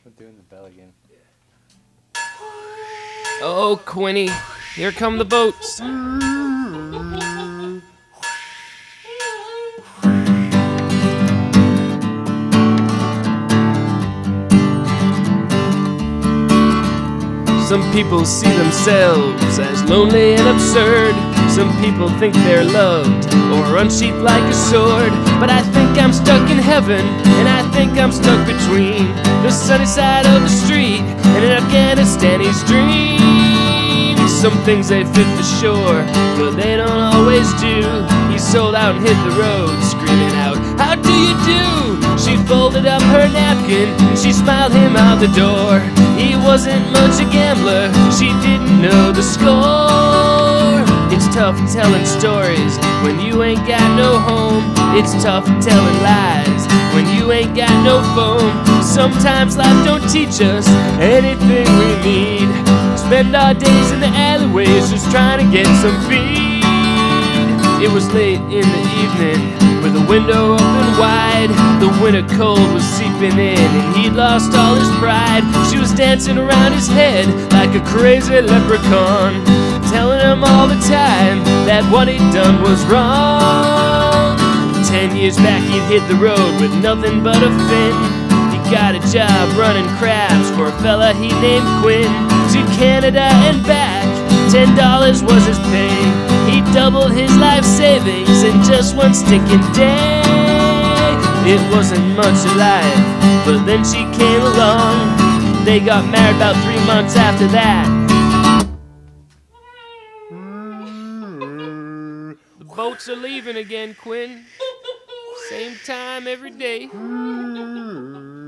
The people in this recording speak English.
I'm doing the bell again. Oh, Quinny, here come the boats. Some people see themselves as lonely and absurd. Some people think they're loved or unsheathed like a sword. But I think I'm stuck in heaven, and I think I'm stuck between the sunny side of the street and an Afghanistani's dream. Some things they fit the shore, but they don't always do. He sold out and hit the road, screaming out, "How do you do?" She folded up her napkin and she smiled him out the door. He wasn't much a gambler, she didn't know the score. It's tough telling stories when you ain't got no home. It's tough telling lies when you ain't got no phone. Sometimes life don't teach us anything we need. Spend our days in the alleyways just trying to get some feed. It was late in the evening with the window open wide. The winter cold was seeping in and he'd lost all his pride. She was dancing around his head like a crazy leprechaun, telling him all the time that what he'd done was wrong. 10 years back he'd hit the road with nothing but a fin. He got a job running crabs for a fella he named Quinn. To Canada and back, $10 was his pay. He doubled his life savings in just one stinking day. It wasn't much of life, but then she came along. They got married about 3 months after that. The boats are leaving again, Quinn. Same time every day.